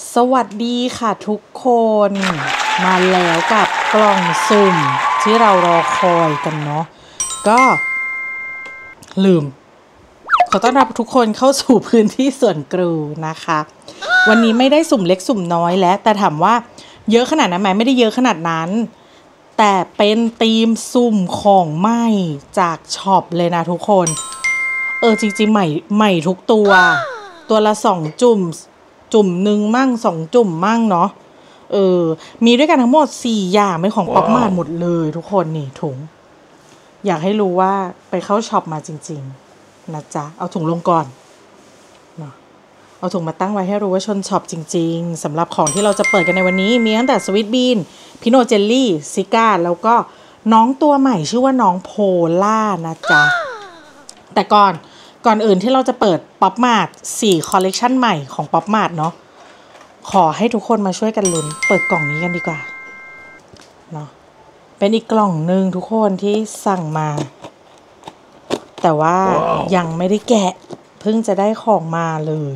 สวัสดีค่ะทุกคนมาแล้วกับกล่องสุ่มที่เรารอคอยกันเนาะก็ลืมขอต้อนรับทุกคนเข้าสู่พื้นที่ส่วนกรูนะคะวันนี้ไม่ได้สุ่มเล็กสุ่มน้อยแล้วแต่ถามว่าเยอะขนาดนั้นไหมไม่ได้เยอะขนาดนั้นแต่เป็นธีมสุ่มของใหม่จากช็อปเลยนะทุกคนจริงๆใหม่ทุกตัวละ2 จุ่มหนึ่งมั่ง2 จุ่มมั่งเนาะมีด้วยกันทั้งหมด4 อย่างเป็นของป๊อปมาร์ทหมดเลยทุกคนนี่ถุงอยากให้รู้ว่าไปเข้าช็อปมาจริงๆนะจ๊ะเอาถุงลงก่อนเนาะเอาถุงมาตั้งไว้ให้รู้ว่าชนช็อปจริงๆสำหรับของที่เราจะเปิดกันในวันนี้มีตั้งแต่สวิตบีนพิโนเจลลี่ซิก้าแล้วก็น้องตัวใหม่ชื่อว่าน้องโพล่านะจ๊ะแต่ก่อนอื่นที่เราจะเปิดป๊อปมาร์ท4 คอลเลกชันใหม่ของป๊อปมาร์ทเนาะขอให้ทุกคนมาช่วยกันลุ้นเปิดกล่องนี้กันดีกว่าเนาะเป็นอีกกล่องหนึ่งทุกคนที่สั่งมาแต่ว่ายังไม่ได้แกะเพิ่งจะได้ของมาเลย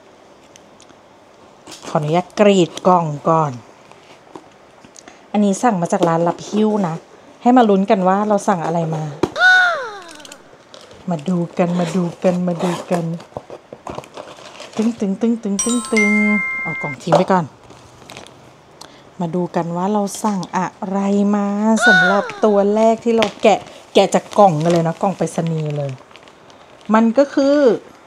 ขออนุญาตกรีดกล่องก่อนอันนี้สั่งมาจากร้านรับหิ้วนะให้มาลุ้นกันว่าเราสั่งอะไรมาดูกันตึงเอากล่องทิ้งไปก่อนมาดูกันว่าเราสั่งอะไรมาสำหรับตัวแรกที่เราแกะจากกล่องกันเลยนะกล่องไปรษณีย์เลยมันก็คือ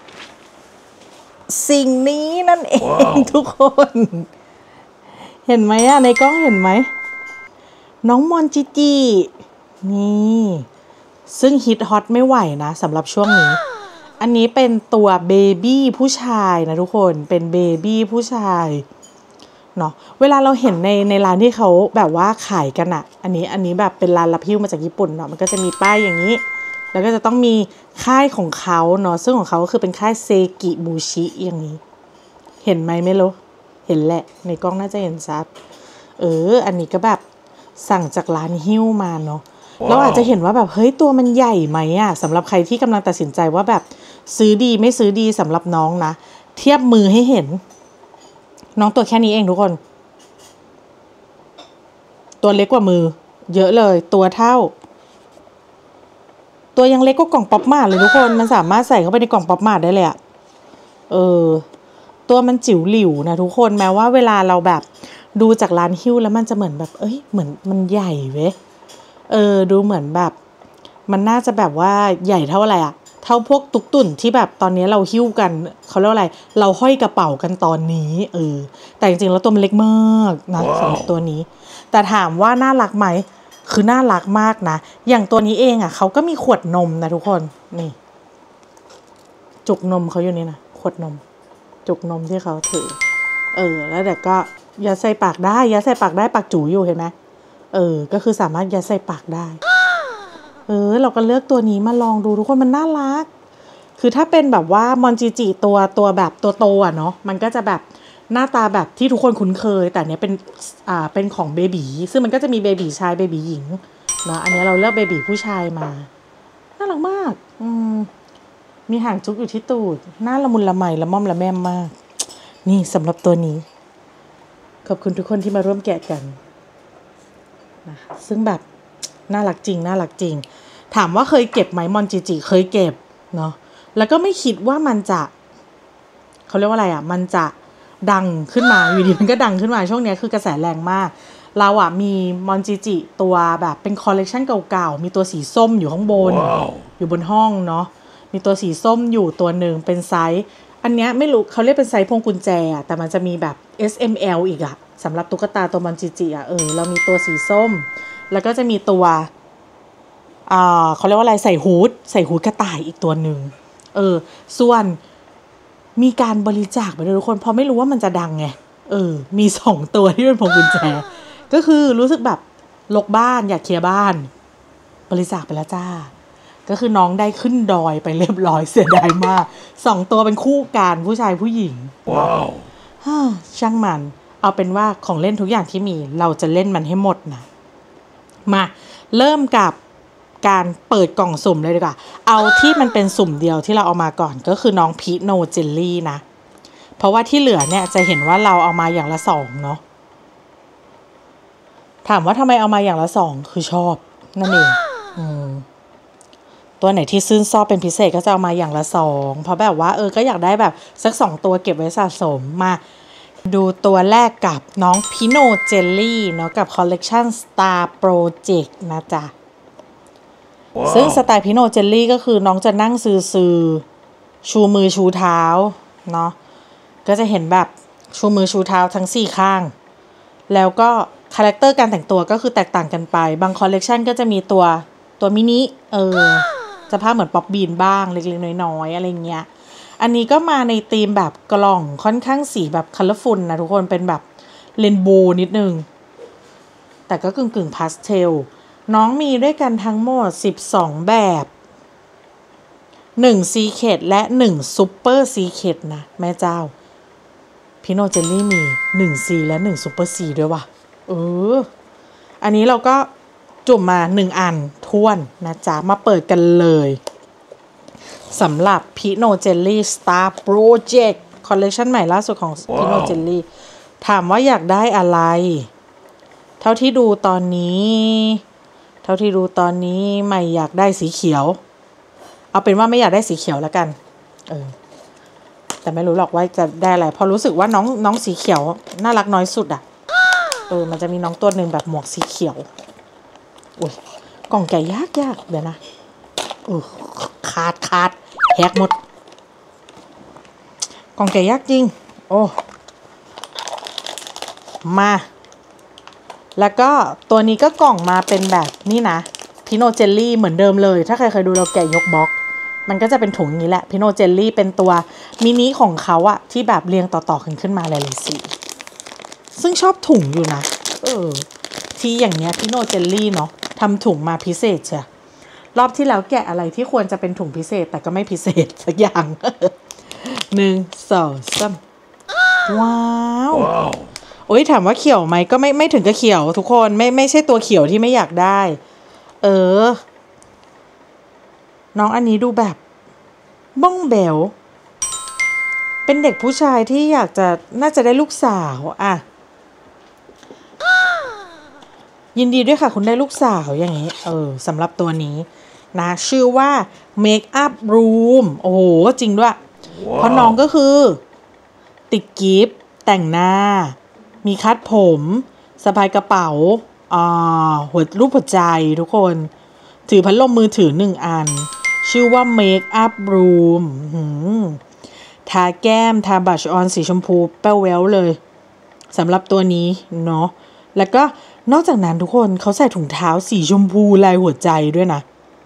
สิ่งนี้นั่นเอง wow. ทุกคนเห็นไหมในกล้องเห็นไหมน้องมอนจิจินี่ซึ่งฮิตฮอตไม่ไหวนะสำหรับช่วงนี้อันนี้เป็นตัวเบบี้ผู้ชายนะทุกคนเป็นเบบี้ผู้ชายเนาะเวลาเราเห็นในร้านที่เขาแบบว่าขายกันอันนี้แบบเป็นร้านรับหิ้วมาจากญี่ปุ่นเนาะมันก็จะมีป้ายอย่างนี้แล้วก็จะต้องมีค่ายของเขาเนาะซึ่งของเขาก็คือเป็นค่ายเซกิบูชิอย่างนี้เห็นไหมไม่รู้เห็นแหละในกล้องน่าจะเห็นชัดอันนี้ก็แบบสั่งจากร้านหิ้วมาเนาะเราอาจจะเห็นว่าแบบเฮ้ยตัวมันใหญ่ไหมสำหรับใครที่กำลังตัดสินใจว่าแบบซื้อดีไม่ซื้อดีสำหรับน้องนะเทียบมือให้เห็นน้องตัวแค่นี้เองทุกคนตัวเล็กกว่ามือเยอะเลยตัวเท่าตัวยังเล็กกว่ากล่องป๊อปมาร์ทเลยทุกคนมันสามารถใส่เข้าไปในกล่องป๊อปมาร์ทได้เลยตัวมันจิ๋วหลิวนะทุกคนแม้ว่าเวลาเราแบบดูจากร้านหิ้วแล้วมันจะเหมือนแบบเหมือนมันใหญ่เว้ยดูเหมือนแบบมันน่าจะแบบว่าใหญ่เท่าอะไรเท่าพวกตุ๊กตุ่นที่แบบตอนนี้เราหิ้วกันเขาเรียกว่าอะไรเราห้อยกระเป๋ากันตอนนี้แต่จริงๆแล้วตัวมันเล็กมากนะสำหรับตัวนี้แต่ถามว่าน่ารักไหมคือน่ารักมากนะอย่างตัวนี้เองเขาก็มีขวดนมนะทุกคนนี่จุกนมเขาอยู่นี่นะขวดนมจุกนมที่เขาถือแล้วเด็กก็ยัดใส่ปากได้ปากจู๋อยู่เห็นไหมก็คือสามารถยัดใส่ปากได้เราก็เลือกตัวนี้มาลองดูทุกคนมันน่ารักคือถ้าเป็นแบบว่ามอนจิจิตัวแบบตัวโตเนาะมันก็จะแบบหน้าตาแบบที่ทุกคนคุ้นเคยแต่เนี้ยเป็นของเบบีซึ่งมันก็จะมีเบบีชายเบบีหญิงเนาะอันนี้เราเลือกเบบีผู้ชายมาน่ารักมากมีหางจุกอยู่ที่ตูดหน้าละมุนละไมละม่อมละแม่มมากนี่สำหรับตัวนี้ขอบคุณทุกคนที่มาร่วมแกะกันนะคะซึ่งแบบน่ารักจริงถามว่าเคยเก็บไหมมอนจิจิเคยเก็บเนาะแล้วก็ไม่คิดว่ามันจะเขาเรียกว่าอะไรมันจะดังขึ้นมาอยู่ดีมันก็ดังขึ้นมาช่วงนี้คือกระแสแรงมากเรามีมอนจิจิตัวแบบเป็นคอลเลกชันเก่าๆมีตัวสีส้มอยู่ข้างบน wow. อยู่บนห้องเนาะมีตัวสีส้มอยู่ตัวหนึ่งเป็นไซส์อันเนี้ยไม่รู้เขาเรียกเป็นไซส์พวงกุญแจแต่มันจะมีแบบ S M L อีกสำหรับตุ๊กตาตัวมอนจิจิเรามีตัวสีส้มแล้วก็จะมีตัวเขาเรียกว่าอะไรใส่ฮูดกระต่ายอีกตัวหนึ่งส่วนมีการบริจาคไปด้วยทุกคนเพราะไม่รู้ว่ามันจะดังไงมี2 ตัวที่เป็นพวงกุญแจก็คือรู้สึกแบบรกบ้านอยากเคลียร์บ้านบริจาคไปแล้วจ้าก็คือน้องได้ขึ้นดอยไปเรียบร้อยเสียดายมาก2 ตัวเป็นคู่กันผู้ชายผู้หญิงว้าวช่างมันเอาเป็นว่าของเล่นทุกอย่างที่มีเราจะเล่นมันให้หมดนะมาเริ่มกับการเปิดกล่องสุ่มเลยดีกว่าเอาที่มันเป็นสุ่มเดียวที่เราเอามาก่อนก็คือน้องพีโนเจลลี่นะเพราะว่าที่เหลือเนี่ยจะเห็นว่าเราเอามาอย่างละ2เนาะถามว่าทำไมเอามาอย่างละ2คือชอบนั่นเองตัวไหนที่ซื่นชอบเป็นพิเศษก็จะเอามาอย่างละ2เพราะแบบว่าก็อยากได้แบบสัก2ตัวเก็บไว้สะสมมาดูตัวแรกกับน้องพิโนเจลลี่เนาะกับคอลเลกชัน Star Project นะจ๊ะ wow. ซึ่งสไตล์พิโนเจลลี่ก็คือน้องจะนั่งซื่อชูมือชูเท้าเนาะก็จะเห็นแบบชูมือชูเท้าทั้ง4ข้างแล้วก็คาแรคเตอร์การแต่งตัวก็คือแตกต่างกันไปบางคอลเลกชันก็จะมีตัวมินิจะภาพเหมือนป๊อปบีนบ้างเล็กๆน้อยๆอะไรเงี้ยอันนี้ก็มาในธีมแบบกล่องค่อนข้างสีแบบคัลเลอร์ฟุลนะทุกคนเป็นแบบเรนโบว์นิดนึงแต่ก็กึ่งพาสเทลน้องมีด้วยกันทั้งหมด12แบบ1 Secret และ1 Super Secret นะแม่เจ้าพิโนเจลลี่มี1 C และ1 Super C ด้วยว่ะอันนี้เราก็จุ่มมา1อันท้วนนะจ๊ะมาเปิดกันเลยสำหรับพิโนเจลลี่ Star Project คอลเลคชันใหม่ล่าสุดของพิโนเจลลี่ถามว่าอยากได้อะไรเท่าที่ดูตอนนี้ไม่อยากได้สีเขียวเอาเป็นว่าไม่อยากได้สีเขียวแล้วกันแต่ไม่รู้หรอกว่าจะได้อะไรพอรู้สึกว่าน้องสีเขียวน่ารักน้อยสุดอ่ะมันจะมีน้องตัวหนึ่งแบบหมวกสีเขียวอุ้ยกล่องแกะยากเดี๋ยวนะขาดแหกหมดกล่องแกะยากจริงมาแล้วก็ตัวนี้ก็กล่องมาเป็นแบบนี่นะพิโนเจลลี่เหมือนเดิมเลยถ้าใครเคยดูเราแกะยกบล็อกมันก็จะเป็นถุงอย่างนี้แหละพิโนเจลลี่เป็นตัวมินิของเขาอะที่แบบเรียงต่อๆขึ้นมาหลายๆสีซึ่งชอบถุงอยู่นะที่อย่างเนี้ยพิโนเจลลี่เนาะทำถุงมาพิเศษใช่รอบที่แล้วแกะอะไรที่ควรจะเป็นถุงพิเศษแต่ก็ไม่พิเศษสักอย่าง1 2 3ว้าวถามว่าเขียวไหมก็ไม่ถึงกับเขียวทุกคนไม่ใช่ตัวเขียวที่ไม่อยากได้น้องอันนี้ดูแบบบ้องแบวเป็นเด็กผู้ชายที่อยากจะน่าจะได้ลูกสาวยินดีด้วยค่ะคุณได้ลูกสาวอย่างนี้สำหรับตัวนี้นะชื่อว่า Make Up Room โอ้โหจริงด้วย wow. เพราะน้องก็คือติดกิฟต์แต่งหน้ามีคัดผมสะพายกระเป๋ารูปหัวใจทุกคนถือพัดลมมือถือ1อันชื่อว่า Make Up Room ทาแก้มทาบัชออนสีชมพูแป้วแววเลยสำหรับตัวนี้เนาะแล้วก็นอกจากนั้นทุกคนเขาใส่ถุงเท้าสีชมพูลายหัวใจด้วยนะ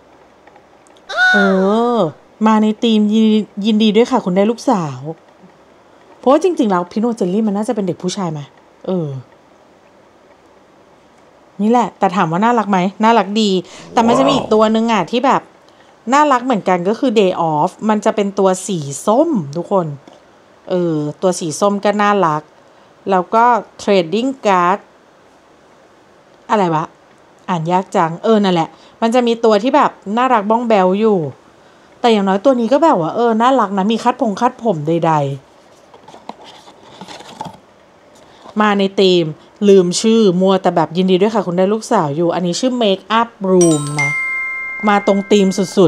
มาในธีมยินดีด้วยค่ะคุณได้ลูกสาวเพราะว่าจริงๆแล้วพิโนเจลลี่มันน่าจะเป็นเด็กผู้ชายไหมนี่แหละแต่ถามว่าน่ารักไหมน่ารักดีแต่มันจะมีอีกตัวนึงที่แบบน่ารักเหมือนกันก็คือ Day Off มันจะเป็นตัวสีส้มทุกคนตัวสีส้มก็น่ารักแล้วก็ Trading Card อะไรวะอ่านยากจังนั่นแหละมันจะมีตัวที่แบบน่ารักบ้องแบวอยู่แต่อย่างน้อยตัวนี้ก็แบบว่าน่ารักนะมีคัดผมใดๆมาในธีมลืมชื่อมัวแต่แบบยินดีด้วยค่ะคุณได้ลูกสาวอยู่อันนี้ชื่อ Make Up Room นะมาตรงธีมสุด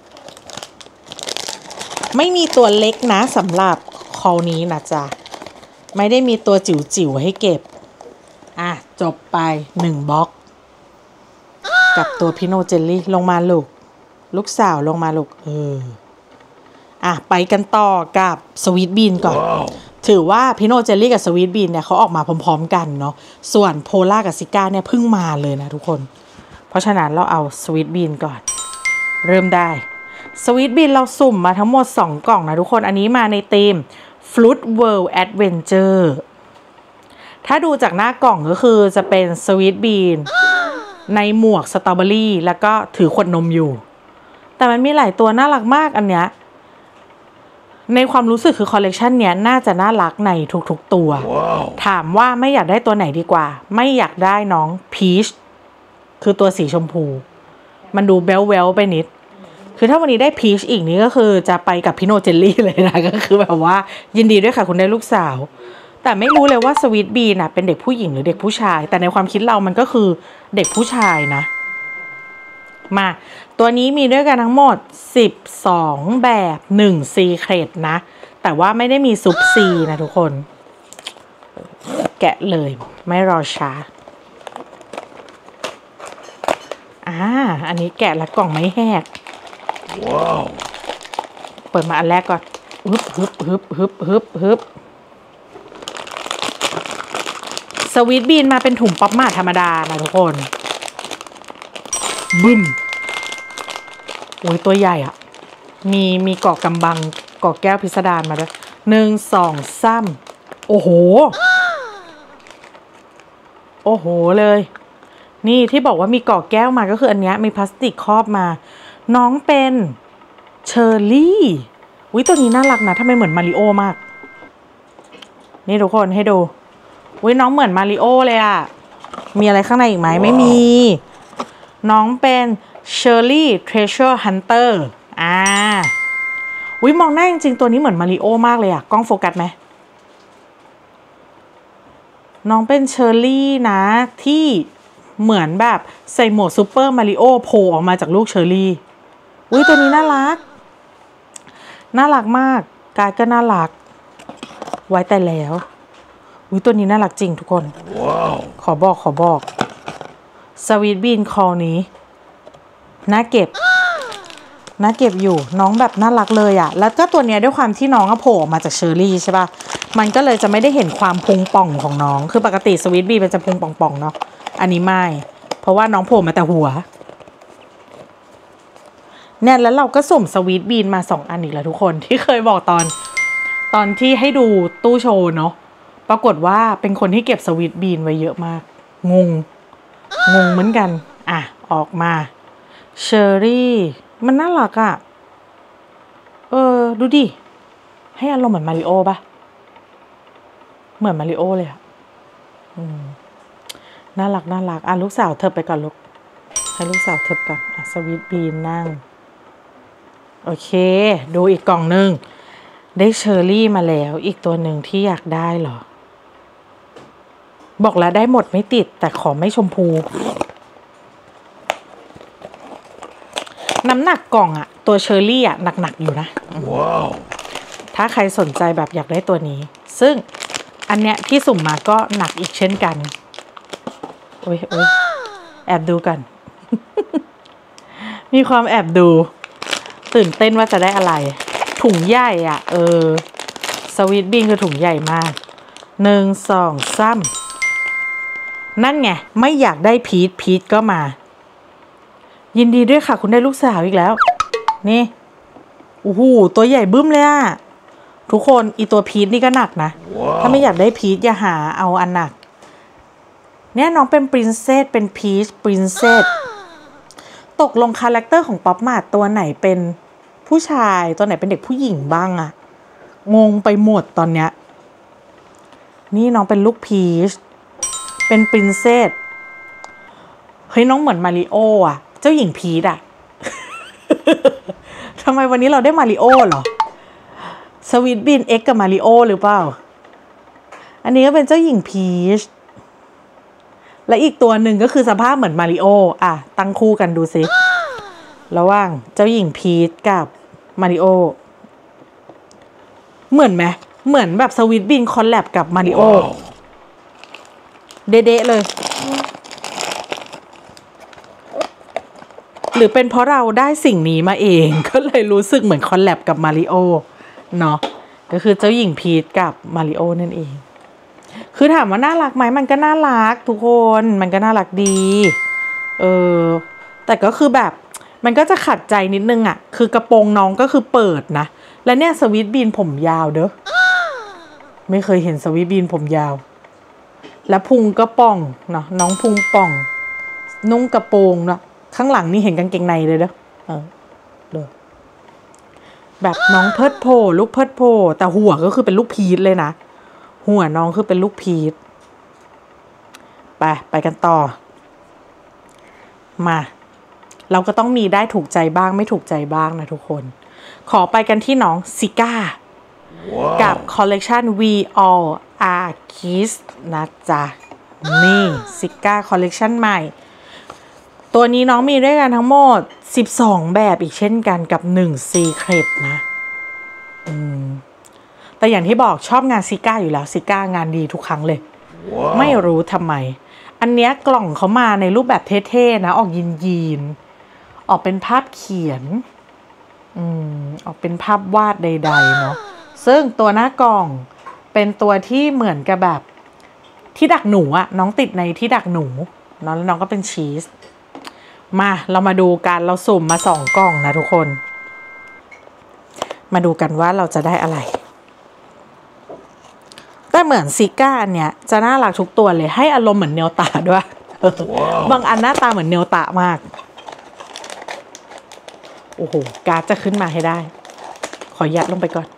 ๆไม่มีตัวเล็กนะสำหรับคอลนี้นะจ๊ะไม่ได้มีตัวจิ๋วๆให้เก็บจบไป1บล็อกกับตัวพิโนเจลลี่ลงมาลูกสาวลงมาลูกไปกันต่อกับสวีทบีนก่อน wow. ถือว่าพิโนเจลลี่กับสวีทบีนเนี่ยเขาออกมาพร้อมๆกันเนาะส่วนโพล่ากับซิก้าเนี่ยเพิ่งมาเลยนะทุกคนเพราะฉะนั้นเราเอาสวีทบีนก่อนเริ่มได้สวีทบีนเราสุ่มมาทั้งหมด2กล่องนะทุกคนอันนี้มาในธีม Fruit World Adventure ถ้าดูจากหน้ากล่องก็คือจะเป็นสวีทบีนในหมวกสตรอเบอรี่แล้วก็ถือขวดนมอยู่แต่มันมีหลายตัวน่ารักมากอันเนี้ยในความรู้สึกคือคอลเลกชันเนี้ยน่าจะน่ารักในทุกๆตัว wow. ถามว่าไม่อยากได้ตัวไหนดีกว่าไม่อยากได้น้องพีชคือตัวสีชมพูมันดูแบ๊วๆไปนิดคืคือถ้าวันนี้ได้พีชอีกนี่ก็คือจะไปกับพี่โนเจลลี่เลยนะก็คือแบบว่ายินดีด้วยค่ะคุณได้ลูกสาวแต่ไม่รู้เลยว่าสวีทบีนเป็นเด็กผู้หญิงหรือเด็กผู้ชายแต่ในความคิดเรามันก็คือเด็กผู้ชายนะมาตัวนี้มีด้วยกันทั้งหมด12แบบ1ซีเครตนะแต่ว่าไม่ได้มีซุปซีนะทุกคนแกะเลยไม่รอช้าอันนี้แกะแล้วกล่องไม่แหกว้าวเปิดมาอันแรกก่อนฮึบสวีทบีนมาเป็นถุงป๊อปมาธรรมดานะทุกคนบึ้มโอ้ยตัวใหญ่มีเกาะกำบังเกาะแก้วพิสดารมาด้วย1 2 3โอ้โหเลยนี่ที่บอกว่ามีเกาะแก้วมาก็คืออันนี้มีพลาสติกครอบมาน้องเป็นเชอร์รี่อุ้ยตัวนี้น่ารักนะทำไมเหมือนมาริโอมากนี่ทุกคนให้ดูอุ้ยน้องเหมือนมาริโอเลยมีอะไรข้างในอีกไหม wow. ไม่มีน้องเป็นเชอร์รี่เทรเชอร์ฮันเตอร์อุ้ยมองหน้าจริงๆตัวนี้เหมือนมาริโอมากเลยกล้องโฟกัสไหมน้องเป็นเชอร์รี่นะที่เหมือนแบบใส่หมวกซูเปอร์มาริโอโผล่ออกมาจากลูกเชอร์รี่อุ้ยตัวนี้น่ารักมากการก็น่ารักไว้แต่แล้วอุ้ยตัวนี้น่ารักจริงทุกคน wow. ขอบอกสวีทบีนคอนี้น่าเก็บอยู่น้องแบบน่ารักเลยแล้วก็ตัวเนี้ยด้วยความที่น้องโผล่ออกมาจากเชอร์รี่ใช่ป่ะมันก็เลยจะไม่ได้เห็นความพุงป่องของน้องคือปกติสวีทบีนมันจะพุงป่องๆเนาะอันนี้ไม่เพราะว่าน้องโผล่มาแต่หัวเนี่ยแล้วเราก็สุ่มสวีทบีนมา2อันอีกแล้วทุกคนที่เคยบอกตอนที่ให้ดูตู้โชว์เนาะปรากฏว่าเป็นคนที่เก็บสวีทบีนไว้เยอะมากงงเหมือนกันออกมาเชอร์รี่มันน่ารักดูดิให้อารมณ์เหมือนมาริโอป่ะเหมือนมาริโอเลยน่ารักลูกสาวเธอไปก่อนลูกให้ลูกสาวเธอก่อนสวีทบีนนั่งโอเคดูอีกกล่องหนึ่งได้เชอร์รี่มาแล้วอีกตัวหนึ่งที่อยากได้เหรอบอกแล้วได้หมดไม่ติดแต่ขอไม่ชมพูน้ำหนักกล่องตัวเชอร์รี่หนักอยู่นะว้าวถ้าใครสนใจแบบอยากได้ตัวนี้ซึ่งอันเนี้ยที่สุ่มมาก็หนักอีกเช่นกันโอ้ยแอบดูกัน มีความแอบดูตื่นเต้นว่าจะได้อะไรถุงใหญ่สวีทบีนคือถุงใหญ่มาก1 2 3นั่นไงไม่อยากได้พีชก็มายินดีด้วยค่ะคุณได้ลูกสาวอีกแล้วนี่โอ้โหตัวใหญ่บึ้มเลยทุกคนอีตัวพีชนี่ก็หนักนะ wow. ถ้าไม่อยากได้พีชอย่าหาเอาอันหนักเนี่ยน้องเป็นปรินเซสเป็นพีชปรินเซสตกลงคาแรคเตอร์ของป๊อปมาร์ทตัวไหนเป็นผู้ชายตัวไหนเป็นเด็กผู้หญิงบ้างงงไปหมดตอนเนี้ยนี่น้องเป็นลูกพีชเป็นปรินเซสเฮ้ยน้องเหมือนมาริโอเจ้าหญิงพีชทำไมวันนี้เราได้มาริโอเหรอสวีทบีนเอ็กกับมาริโอหรือเปล่าอันนี้ก็เป็นเจ้าหญิงพีชและอีกตัวหนึ่งก็คือสภาพเหมือนมาริโอตั้งคู่กันดูสิระหว่างเจ้าหญิงพีชกับมาริโอเหมือนไหมเหมือนแบบสวีทบีนคอลแลบกับมาริโอ wow. เด๊ะเลยหรือเป็นเพราะเราได้สิ่งนี้มาเองก็เลยรู้สึกเหมือนคอลแลบกับมาริโอเนาะก็คือเจ้าหญิงพีชกับมาริโอนั่นเองคือถามว่าน่ารักไหมมันก็น่ารักทุกคนมันก็น่ารักดีแต่ก็คือแบบมันก็จะขัดใจนิดนึงคือกระโปรงน้องก็คือเปิดนะและเนี่ยสวีทบีนผมยาวเด้อไม่เคยเห็นสวีทบีนผมยาวและพุงก็ป่องเนาะน้องพุงป่องนุ่งกระโปรงเนาะข้างหลังนี่เห็นกางเกงในเลยเด้อแบบน้องเพิดโผลูกเพิดโผแต่หัวก็คือเป็นลูกพีชเลยนะหัวน้องคือเป็นลูกพีชไปกันต่อมาเราก็ต้องมีได้ถูกใจบ้างไม่ถูกใจบ้างนะทุกคนขอไปกันที่น้องซิก้ากับคอลเลกชัน We All Are Kiss นะจ๊ะนี่ซิก้าคอลเลกชันใหม่ตัวนี้น้องมีด้วยกันทั้งหมด12แบบอีกเช่นกันกับ1 Secret นะแต่อย่างที่บอกชอบงานซิก้าอยู่แล้วซิก้างานดีทุกครั้งเลย ไม่รู้ทำไมอันเนี้ยกล่องเขามาในรูปแบบเท่ๆนะออกยีนออกเป็นภาพเขียนออกเป็นภาพวาดใดๆเนาะซึ่งตัวหน้ากล่องเป็นตัวที่เหมือนกับแบบที่ดักหนูอะน้องติดในที่ดักหนูเนาะแล้วน้องก็เป็นชีสมาเรามาดูกันเราสุ่มมา2 กล่องนะทุกคนมาดูกันว่าเราจะได้อะไรแต่เหมือนซิก้าเนี่ยจะน่ารักทุกตัวเลยให้อารมณ์เหมือนเนลตาด้วยบางอันหน้าตาเหมือนเนลตามากโอ้โหการ์ดจะขึ้นมาให้ได้ขอยัดลงไปก่อน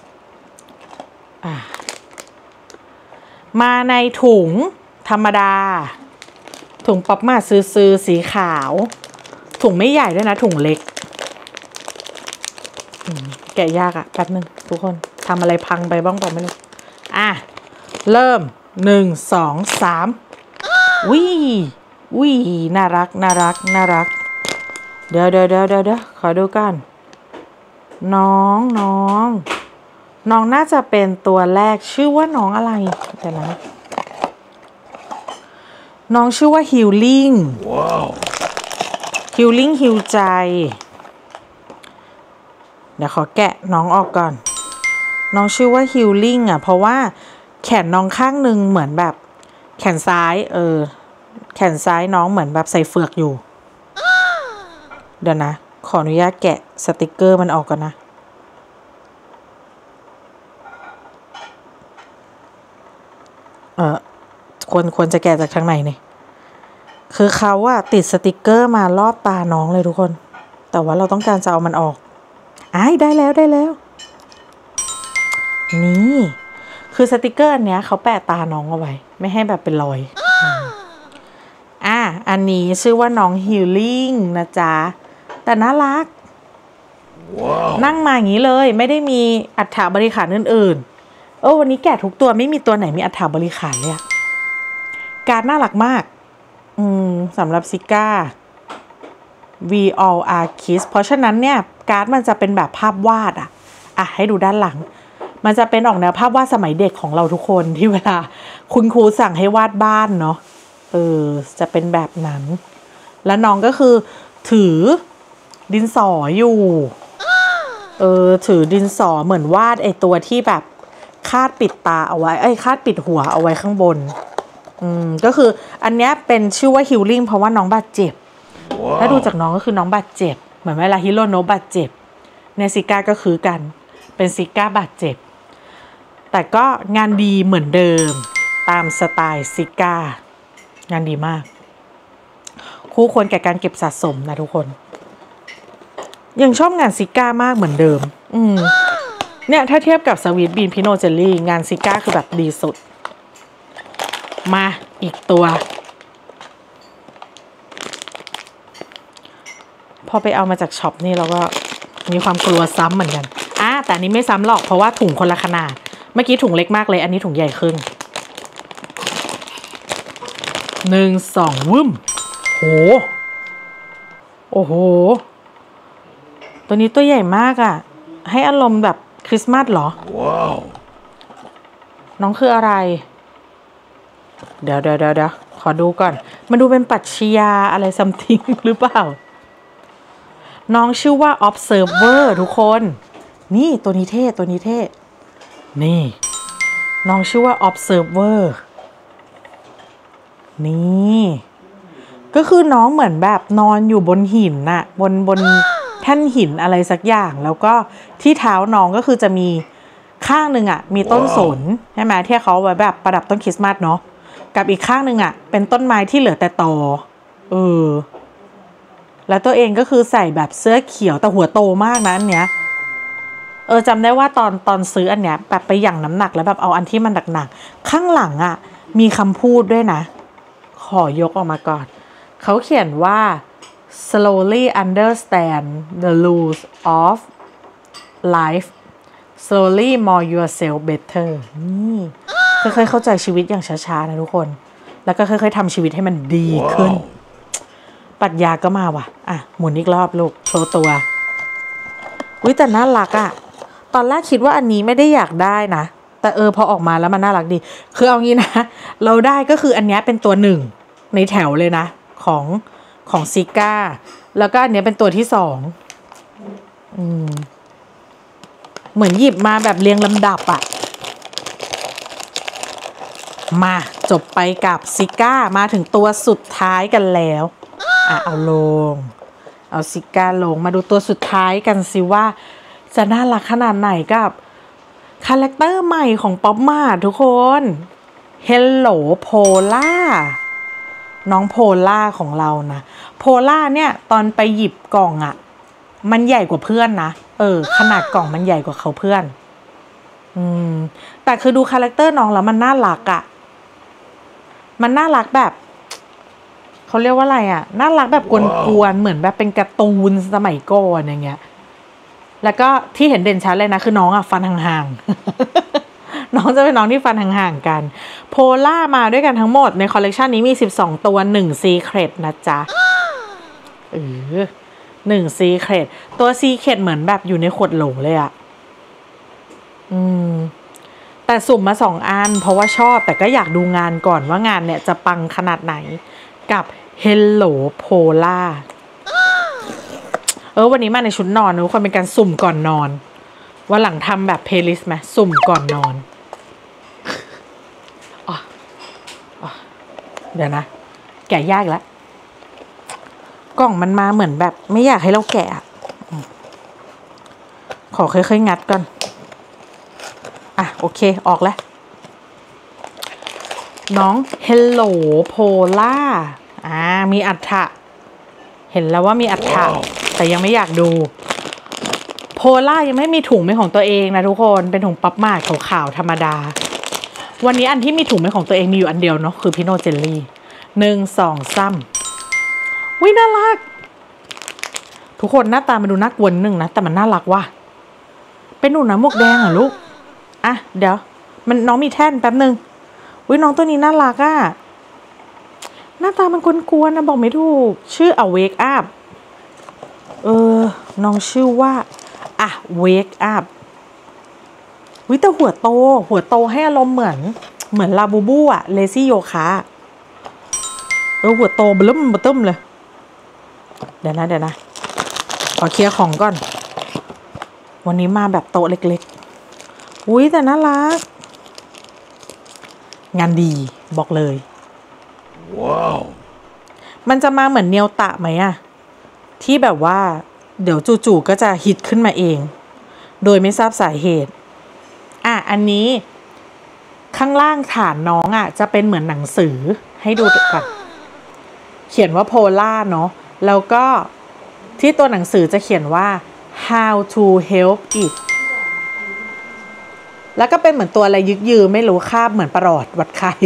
มาในถุงธรรมดาถุงป๊อปมาซื้อสีขาวถุงไม่ใหญ่ด้วยนะถุงเล็กแกะยากอะแป๊บนึงทุกคนทำอะไรพังไปบ้างเปล่าไม่รู้เริ่ม1 2 3วิน่ารักเดี๋ยวขอดูกันน้องน่าจะเป็นตัวแรกชื่อว่าน้องอะไรเดี๋ยวนะน้องชื่อว่าฮิลลิ่งฮิลใจเดี๋ยวขอแกะน้องออกก่อนน้องชื่อว่าฮิลลิ่งอ่ะเพราะว่าแขนน้องข้างหนึ่งเหมือนแบบแขนซ้ายแขนซ้ายน้องเหมือนแบบใส่เฟือกอยู่เดี๋ยวนะขออนุญาตแกะสติกเกอร์มันออกก่อนนะควรจะแกะจากทางไหนเนี่ยคือเขาอะติดสติกเกอร์มารอบตาน้องเลยทุกคนแต่ว่าเราต้องการจะเอามันออกได้แล้วนี่คือสติกเกอร์อันเนี้ยเขาแปะตาน้องเอาไว้ไม่ให้แบบเป็นรอยอันนี้ชื่อว่าน้องฮิลลิ่งนะจ๊ะแต่น่ารัก นั่งมาอย่างนี้เลยไม่ได้มีอัฐบริขารอื่นๆวันนี้แกะทุกตัวไม่มีตัวไหนมีอัฐบริขารเลยอะการ์ดน่ารักมากสำหรับซิก้า We All Are Kiss เพราะฉะนั้นเนี่ยการ์ดมันจะเป็นแบบภาพวาดให้ดูด้านหลังมันจะเป็นออกแนวภาพวาดสมัยเด็กของเราทุกคนที่เวลาคุณครูสั่งให้วาดบ้านเนาะจะเป็นแบบนั้นแล้วน้องก็คือถือดินสออยู่ถือดินสอเหมือนวาดไอตัวที่แบบคาดปิดตาเอาไว้คาดปิดหัวเอาไว้ข้างบนก็คืออันเนี้ยเป็นชื่อว่าฮิลลิ่งเพราะว่าน้องบาดเจ็บถ้าดูจากน้องก็คือน้องบาดเจ็บเหมือนเวลาฮิโรโนะบาดเจ็บในซิก้าก็คือกันเป็นซิก้าบาดเจ็บแต่ก็งานดีเหมือนเดิมตามสไตล์ซิก้างานดีมากคู่ควรแก่การเก็บสะสมนะทุกคนยังชอบงานซิก้ามากเหมือนเดิมเนี่ยถ้าเทียบกับสวีทบีนพิโนเจลลี่งานซิก้าคือแบบดีสุดมาอีกตัวพอไปเอามาจากช็อปนี่เราก็มีความกลัวซ้ำเหมือนกันแต่อันนี้ไม่ซ้ำหรอกเพราะว่าถุงคนละขนาดเมื่อกี้ถุงเล็กมากเลยอันนี้ถุงใหญ่ขึ้น1 2วึ้มโอ้โหตัวนี้ตัวใหญ่มากให้อารมณ์แบบคริสต์มาสเหรอน้องคืออะไรเดี๋ยวขอดูก่อนมาดูเป็นปรัชญาอะไรซัมติงหรือเปล่าน้องชื่อว่า observer ทุกคนนี่ตัวนี้เท่นี่น้องชื่อว่า observer นี่ก็คือน้องเหมือนแบบนอนอยู่บนหินบนแท่นหินอะไรสักอย่างแล้วก็ที่เท้าน้องก็คือจะมีข้างหนึ่งมีต้นสนใช่ไหมที่เขาไว้แบบประดับต้นคริสต์มาสเนาะกับอีกข้างหนึ่งเป็นต้นไม้ที่เหลือแต่ตอแล้วตัวเองก็คือใส่แบบเสื้อเขียวแต่หัวโตมากนะอันเนี้ยจำได้ว่าตอนซื้ออันเนี้ยแบบไปหยั่งน้ำหนักแล้วแบบเอาอันที่มันหนักๆข้างหลังมีคำพูดด้วยนะขอยกออกมาก่อนเขาเขียนว่า slowly understand the rules of life slowly more yourself better นี่ค่อยๆเข้าใจชีวิตอย่างช้าๆนะทุกคนแล้วก็ค่อยๆทำชีวิตให้มันดีขึ้น ปรัชญาก็มาว่ะอ่ะหมุนอีกรอบลูกโชว์ตัวอุ๊ยแต่น่ารักอ่ะตอนแรกคิดว่าอันนี้ไม่ได้อยากได้นะแต่พอออกมาแล้วมันน่ารักดีคือเอางี้นะเราได้ก็คืออันนี้เป็นตัวหนึ่งในแถวเลยนะของซิก้าแล้วก็อันนี้เป็นตัวที่สองเหมือนหยิบมาแบบเรียงลำดับอ่ะมาจบไปกับซิก้ามาถึงตัวสุดท้ายกันแล้วเอาลงเอาซิก้าลงมาดูตัวสุดท้ายกันสิว่าจะน่ารักขนาดไหนกับคาแรคเตอร์ใหม่ของป๊อปมาร์ททุกคน Hello Pola น้องโพล่าของเรานะโพล่าเนี่ยตอนไปหยิบกล่องอ่ะมันใหญ่กว่าเพื่อนนะขนาดกล่องมันใหญ่กว่าเขาเพื่อนแต่คือดูคาแรคเตอร์น้องแล้วมันน่ารักอ่ะมันน่ารักแบบเขาเรียกว่าอะไรอ่ะน่ารักแบบกวนๆเหมือนแบบเป็นการ์ตูนสมัยก่อนอย่างเงี้ยแล้วก็ที่เห็นเด่นชัดเลยนะคือน้องอ่ะฟันห่างๆ น้องจะเป็นน้องที่ฟันห่างๆกันโพล่ามาด้วยกันทั้งหมดในคอลเลกชันนี้มี12ตัว1 Secret นะจ๊ะ1 Secret ตัว Secret เหมือนแบบอยู่ในขวดโหลเลยอ่ะแต่สุ่มมา2อันเพราะว่าชอบแต่ก็อยากดูงานก่อนว่างานเนี่ยจะปังขนาดไหนกับ Hello Pola วันนี้มาในชุดนอนทุกคนเป็นการสุ่มก่อนนอนวันหลังทำแบบเพลย์ลิสต์ไหมสุ่มก่อนนอนเดี๋ยวนะแกะยากแล้วกล่องมันมาเหมือนแบบไม่อยากให้เราแกะขอค่อยๆงัดก่อนโอเคออกแล้วน้อง Hello Pola มีอัฐะเห็นแล้วว่ามีอัฐะแต่ยังไม่อยากดูโพล่ายังไม่มีถุงเป็นของตัวเองนะทุกคนเป็นถุงปั๊บมาขาวๆธรรมดาวันนี้อันที่มีถุงเป็นของตัวเองมีอยู่อันเดียวเนาะคือพิโนเจลลี่1 2 3น่ารักทุกคนหน้าตามันดูน่ากลัวนิดนึงนะแต่มันน่ารักว่ะเป็นหนูนะหมวกแดงเหรอลูกเดี๋ยวมันน้องมีแท่นแป๊บนึงน้องตัวนี้น่ารักหน้าตามันกวนๆนะบอกไม่ถูกชื่อWake Up น้องชื่อว่าWake Up แต่หัวโตให้อารมณ์เหมือนลาบูบูเลซี่โยคะหัวโตเบิ่มตึ้มเลยเดี๋ยวนะขอเคลียร์ของก่อนวันนี้มาแบบโตเล็กๆแต่น่ารักงานดีบอกเลยว้าวมันจะมาเหมือนเนียวตะไหมที่แบบว่าเดี๋ยวจู่ๆก็จะฮิตขึ้นมาเองโดยไม่ทราบสาเหตุอันนี้ข้างล่างฐานน้องจะเป็นเหมือนหนังสือให้ดูก่อนเขียนว่าโพล่าเนาะแล้วก็ที่ตัวหนังสือจะเขียนว่า how to help it แล้วก็เป็นเหมือนตัวอะไรยึกยือไม่รู้คาบเหมือนประหลอดวัดไข้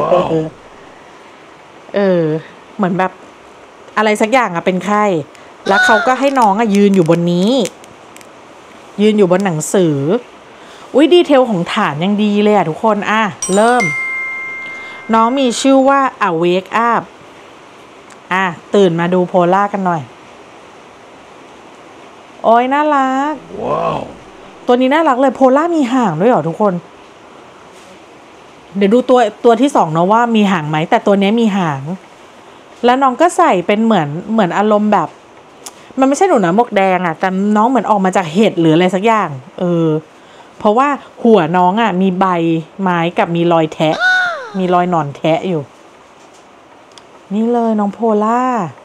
เหมือนแบบอะไรสักอย่างเป็นไข้แล้วเขาก็ให้น้องยืนอยู่บนนี้ยืนอยู่บนหนังสือดีเทลของฐานยังดีเลยทุกคนเริ่มน้องมีชื่อว่าWake Upตื่นมาดูโพล่ากันหน่อยน่ารักว้าวตัวนี้น่ารักเลยโพล่ามีหางด้วยเหรอทุกคนเดี๋ยวดูตัวที่2เนาะว่ามีหางไหมแต่ตัวนี้มีหางแล้วน้องก็ใส่เป็นเหมือนอารมณ์แบบมันไม่ใช่หนูนะหมวกแดงแต่น้องเหมือนออกมาจากเห็ดหรืออะไรสักอย่างเพราะว่าหัวน้องมีใบไม้กับมีรอยแทะมีรอยหนอนแทะอยู่นี่เลยน้องโพล่า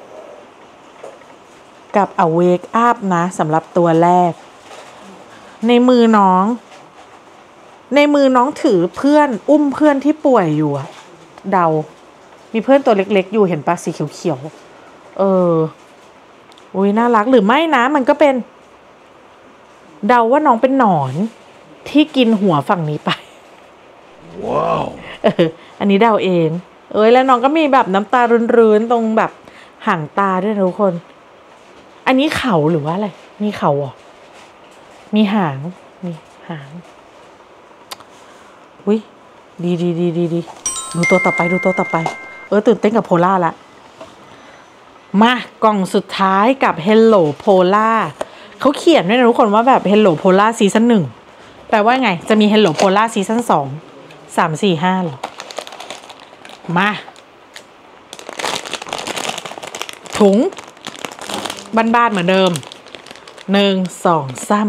กับWake Upนะสำหรับตัวแรกในมือน้องถือเพื่อนอุ้มเพื่อนที่ป่วยอยู่เดามีเพื่อนตัวเล็กๆอยู่เห็นปะสีเขียวๆน่ารักหรือไม่นะมันก็เป็นเดาว่าน้องเป็นหนอนที่กินหัวฝั่งนี้ไปว้าวอันนี้เดาเองแล้วน้องก็มีแบบน้ำตารื้นๆตรงแบบหางตาด้วยนะทุกคนอันนี้เขาหรือว่าอะไรมีเขาเหรอมีหางมีหางอุ้ยดีดูตัวต่อไปตื่นเต้นกับโพล่าละมากล่องสุดท้ายกับ Hello Polar เขาเขียนด้วยนะทุกคนว่าแบบ Hello Polar ซีซั่น1แปลว่าไงจะมี Hello Polar ซีซั่น2 3 4 5หรอมาถุงบ้านๆเหมือนเดิม1 2 3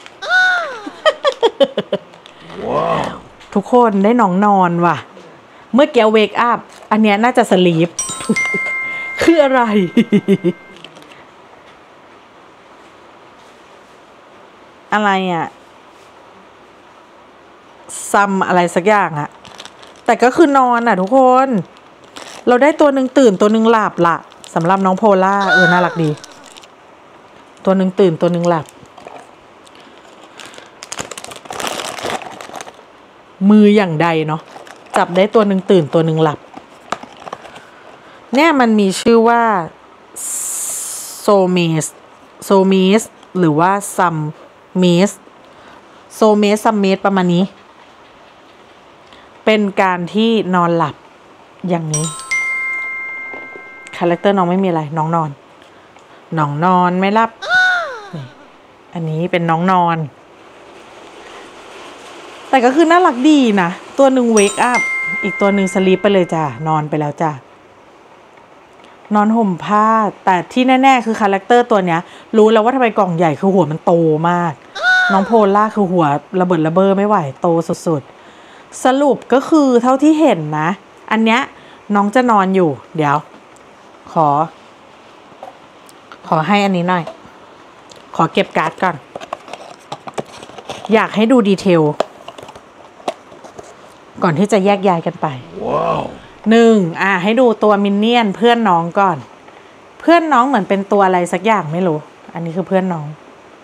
ทุกคนได้น้องนอนว่ะเมื่อกี้เวกอัพอันเนี้ยน่าจะสลีป คืออะไร อะไรอะซัมอะไรสักอย่างอะแต่ก็คือนอนอะทุกคนเราได้ตัวหนึ่งตื่นตัวหนึ่งหลับละสำหรับน้องโพล่าน่ารักดีตัวหนึ่งตื่นตัวหนึ่งหลับมืออย่างใดเนาะจับได้ตัวหนึ่งตื่นตัวหนึ่งหลับเนี่ยมันมีชื่อว่าโซเมสหรือว่าซัมเมสซัมเมสประมาณนี้เป็นการที่นอนหลับอย่างนี้คาแรคเตอร์น้องไม่มีอะไรน้องนอนไม่หลับอันนี้เป็นน้องนอนแต่ก็คือน่ารักดีนะตัวหนึ่งเวกอัพอีกตัวหนึ่งสลีปไปเลยจ้ะนอนไปแล้วจ้ะนอนห่มผ้าแต่ที่แน่ๆคือคาแรคเตอร์ตัวเนี้ยรู้แล้วว่าทำไมกล่องใหญ่คือหัวมันโตมากน้องโพล่าคือหัวระเบิดระเบ้อไม่ไหวโตสุดๆสรุปก็คือเท่าที่เห็นนะอันเนี้ยน้องจะนอนอยู่เดี๋ยวขอให้อันนี้หน่อยขอเก็บการ์ดก่อนอยากให้ดูดีเทลก่อนที่จะแยกย้ายกันไปให้ดูตัวมินเนี่ยนเพื่อนน้องก่อนเพื่อนน้องเหมือนเป็นตัวอะไรสักอย่างไม่รู้อันนี้คือเพื่อนน้อง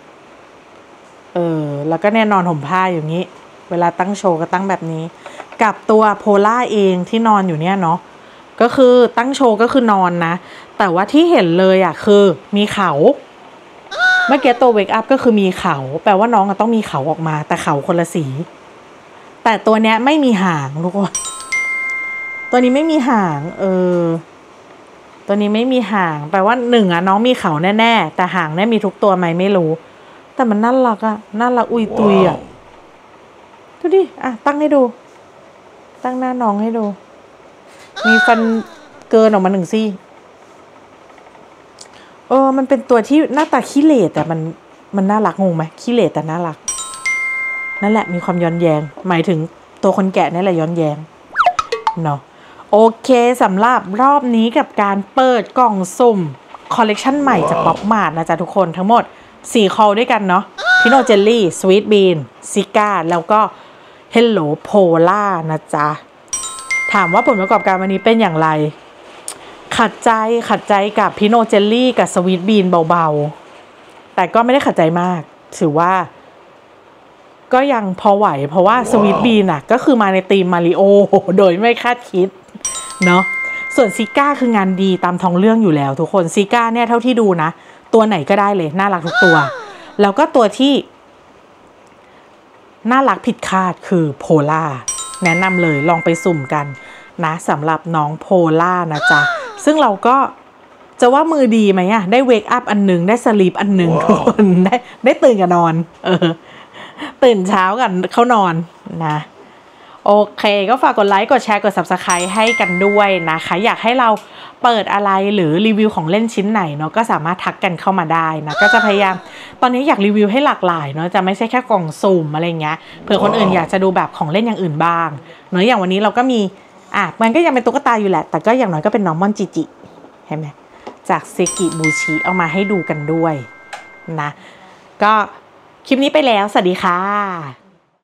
แล้วก็แน่นอนห่มผ้าอย่างนี้เวลาตั้งโชว์ก็ตั้งแบบนี้กับตัวโพล่าเองที่นอนอยู่เนี่ยเนาะก็คือตั้งโชว์ก็คือนอนนะแต่ว่าที่เห็นเลยอ่ะคือมีเขาเมื่อกี้ตัวเวกอัพก็คือมีเขาแปลว่าน้องต้องมีเขาออกมาแต่เขาคนละสีแต่ตัวเนี้ยไม่มีหางทุกคนตัวนี้ไม่มีหางตัวนี้ไม่มีหางแปลว่าน้องมีเขาแน่ๆแต่หางเนี่ยมีทุกตัวไหมไม่รู้แต่มันน่ารักอะน่ารักอุยตุยอะดูดิตั้งให้ดูตั้งหน้าน้องให้ดูมีฟันเกินออกมา1 ซี่มันเป็นตัวที่หน้าตาขี้เหร่แต่มันน่ารักงงไหมขี้เหร่แต่น่ารักนั่นแหละมีความย้อนแย้งหมายถึงตัวคนแกะนี่แหละย้อนแย้งเนาะโอเคสำหรับรอบนี้กับการเปิดกล่องสุ่มคอลเลกชันใหม่จากป๊อปมาร์ทนะจ๊ะทุกคนทั้งหมด4 คอลด้วยกันเนาะพิโนเจลลี่สวีทบีนซิก้าแล้วก็เฮลโลโพล่านะจ๊ะถามว่าผลประกอบการวันนี้เป็นอย่างไรขัดใจกับพิโนเจลลี่กับสวีทบีนเบาๆแต่ก็ไม่ได้ขัดใจมากถือว่าก็ยังพอไหวเพราะว่าสวีทบีนก็คือมาในธีมมาริโอโดยไม่คาดคิดเนาะส่วนซิก้าคืองานดีตามท้องเรื่องอยู่แล้วทุกคนซิก้าเนี่ยเท่าที่ดูนะตัวไหนก็ได้เลยน่ารักทุกตัวแล้วก็ตัวที่น่ารักผิดคาดคือโพล่าแนะนำเลยลองไปสุ่มกันนะสำหรับน้องโพล่านะจ๊ะซึ่งเราก็จะว่ามือดีไหมได้เวกอัพอันหนึ่งได้สลีปอันหนึ่งทุกคนได้ตื่นกับนอนตื่นเช้ากันเข้านอนนะโอเคก็ฝากกดไลค์กดแชร์กด Subscribe ให้กันด้วยนะคะอยากให้เราเปิดอะไรหรือรีวิวของเล่นชิ้นไหนเนาะก็สามารถทักกันเข้ามาได้นะก็จะพยายามตอนนี้อยากรีวิวให้หลากหลายเนาะจะไม่ใช่แค่กล่องสุ่มอะไรเงี้ยเผื่อคนอื่นอยากจะดูแบบของเล่นอย่างอื่นบ้างเนาะอย่างวันนี้เราก็มีมันก็ยังเป็นตุ๊กตาอยู่แหละแต่ก็อย่างน้อยก็เป็นน้องม่อนจิจิเห็นไหมจากเซกิบูชิเอามาให้ดูกันด้วยนะก็คลิปนี้ไปแล้วสวัสดีค่ะ